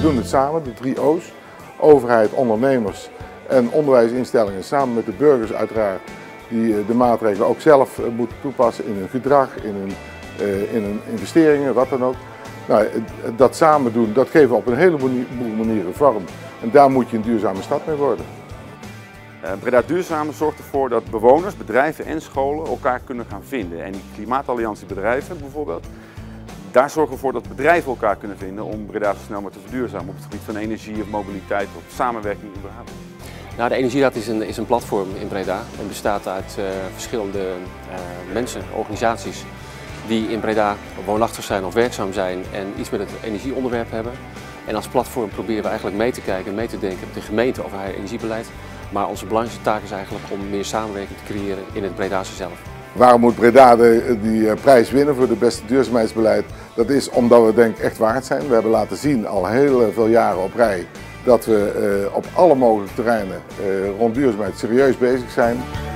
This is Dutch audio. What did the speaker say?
doen het samen, de 3 O's. Overheid, ondernemers en onderwijsinstellingen samen met de burgers uiteraard. Die de maatregelen ook zelf moeten toepassen in hun gedrag, in hun investeringen, wat dan ook. Nou, dat samen doen, dat geven we op een heleboel manieren vorm. En daar moet je een duurzame stad mee worden. Breda Duurzaam zorgt ervoor dat bewoners, bedrijven en scholen elkaar kunnen gaan vinden. En die Klimaatalliantie Bedrijven bijvoorbeeld, daar zorgen we voor dat bedrijven elkaar kunnen vinden om Breda zo snel maar te verduurzamen op het gebied van energie of mobiliteit of samenwerking überhaupt. Nou, de Energieraad is een platform in Breda en bestaat uit verschillende mensen, organisaties die in Breda woonachtig zijn of werkzaam zijn en iets met het energieonderwerp hebben. En als platform proberen we eigenlijk mee te kijken en mee te denken met de gemeente over haar energiebeleid. Maar onze belangrijkste taak is eigenlijk om meer samenwerking te creëren in het Bredase zelf. Waarom moet Breda die prijs winnen voor het beste duurzaamheidsbeleid? Dat is omdat we denk ik echt waard zijn. We hebben laten zien al heel veel jaren op rij dat we op alle mogelijke terreinen rond duurzaamheid serieus bezig zijn.